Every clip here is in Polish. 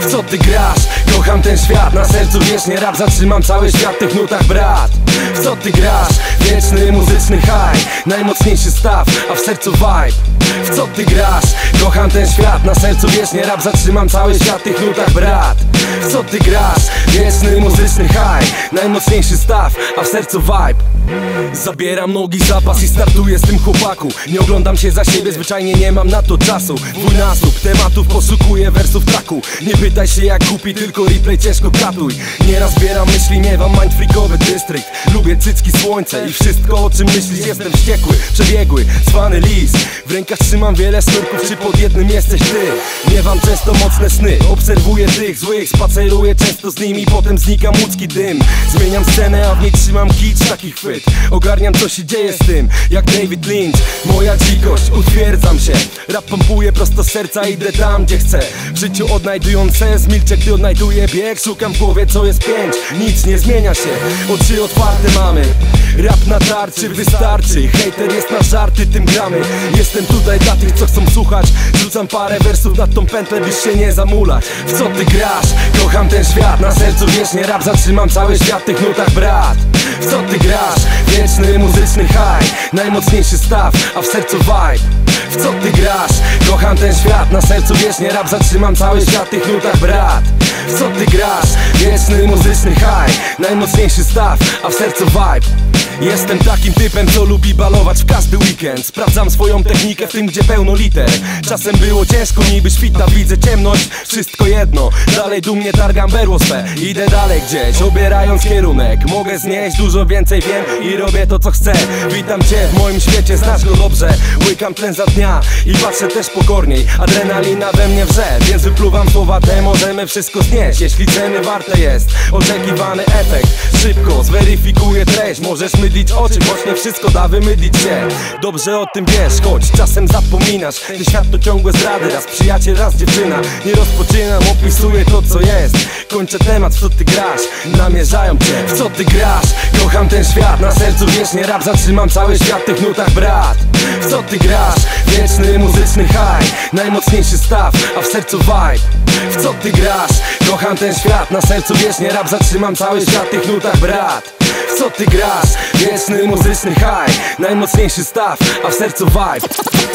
W co ty grasz? Kocham ten świat, na sercu wiecznie rap, zatrzymam cały świat w tych nutach, brat. W co ty grasz? Wieczny muzyczny high, najmocniejszy staw, a w sercu vibe. W co ty grasz? Kocham ten świat, na sercu wiecznie rap, zatrzymam cały świat w tych nutach, brat. W co ty grasz? Wieczny muzyczny high, najmocniejszy staw, a w sercu vibe. Zabieram nogi, zapas i startuję z tym chłopaku. Nie oglądam się za siebie, zwyczajnie nie mam na to czasu. Twój nasłuch tematów, poszukuję wersów traku. Nie pytaj się jak głupi, tylko replay ciężko katuj. Nieraz zbieram myśli, miewam mindfreakowy dystrykt. Lubię cycki, słońce i wszystko o czym myślisz. Jestem wściekły, przebiegły, zwany lis. W rękach trzymam wiele sznurków, czy pod jednym jesteś ty? Miewam często mocne sny, obserwuję tych złych. Spaceruję często z nimi, potem znika łódzki dym. Zmieniam scenę, a w niej trzymam kicz, taki chwyt. Ogarniam co się dzieje z tym, jak David Lynch. Moja dzikość, utwierdzam się. Rap pompuję prosto z serca, idę tam gdzie chcę. W życiu odnajdując sens, milczę gdy odnajduję bieg. Szukam w głowie co jest 5, nic nie zmienia się. Oczy otwarte mamy, rap na tarczy wystarczy. Hejter jest na żarty, tym gramy. Jestem tutaj dla tych co chcą słuchać. Rzucam parę wersów na tą pętlę, byś się nie zamulać. W co ty grasz? Kocham ten świat, na sercu wiecznie rap, zatrzymam cały świat w tych nutach, brat. W co ty grasz? Wieczny muzyczny high, najmocniejszy staw, a w sercu vibe. W co ty grasz? Kocham ten świat, na sercu wiecznie rap, zatrzymam cały świat w tych nutach, brat. W co ty grasz? Wieczny muzyczny high, najmocniejszy staw, a w sercu vibe. Jestem takim typem, co lubi balować w każdy weekend. Sprawdzam swoją technikę w tym, gdzie pełno liter. Czasem było ciężko, niby świta, widzę ciemność. Wszystko jedno, dalej dumnie targam berło swe. Idę dalej gdzieś, obierając kierunek. Mogę znieść, dużo więcej wiem i robię to co chcę. Witam cię w moim świecie, znasz go dobrze. Łykam tlen za dnia i patrzę też pokorniej. Adrenalina we mnie wrze, więc wypluwam słowa te. Możemy wszystko znieść, jeśli ceny warte jest oczekiwany efekt. Szybko zweryfikuję treść, możesz mydlić oczy, choć nie wszystko da wymydlić się. Dobrze o tym wiesz, choć czasem zapominasz. Ten świat to ciągłe zdrady, raz przyjaciel, raz dziewczyna. Nie rozpoczynam, opisuję to co jest. Kończę temat, w co ty grasz, namierzają cię. W co ty grasz? Kocham ten świat, na sercu wiecznie rap, zatrzymam cały świat w tych nutach, brat. W co ty grasz? Wieczny muzyczny high, najmocniejszy staw, a w sercu vibe. W co ty grasz? Kocham ten świat, na sercu wiecznie rap, zatrzymam cały świat w tych nutach, brat. W co ty grasz? Wieczny muzyczny high, najmocniejszy staw, a w sercu vibe.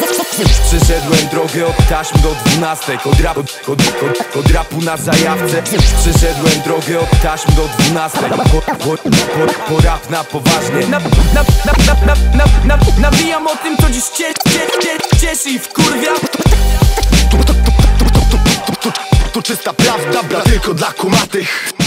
Przeszedłem drogę od taśm do 12, od rapu na zajawce. Przeszedłem drogę od taśm do 12, po rap na poważnie. Nawijam o tym, co dziś cieszy i wkurwia. To czysta prawda, bra, tylko dla kumatych.